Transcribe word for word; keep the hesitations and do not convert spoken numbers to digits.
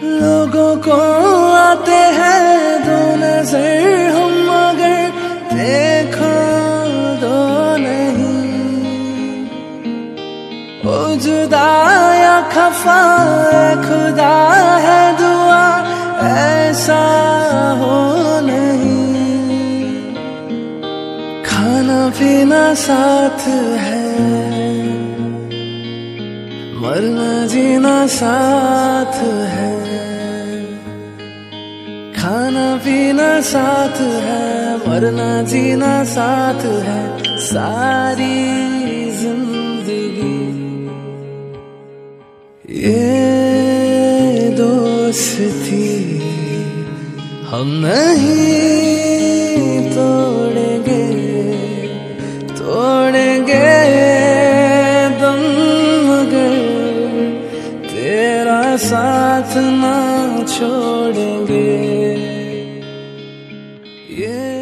लोगों को आते हैं दो नजर, हम मगर देखो दो नहीं। ओ जुदा या खफा खुदा है दुआ ऐसा हो नहीं। खाना पीना साथ है, मरना जीना साथ है। खाना पीना साथ है, मरना जीना साथ है। सारी जिंदगी ये दोस्ती हम नहीं तोड़ेंगे, तोड़ेंगे दम मगर तेरा साथ ना छोड़ेंगे। ये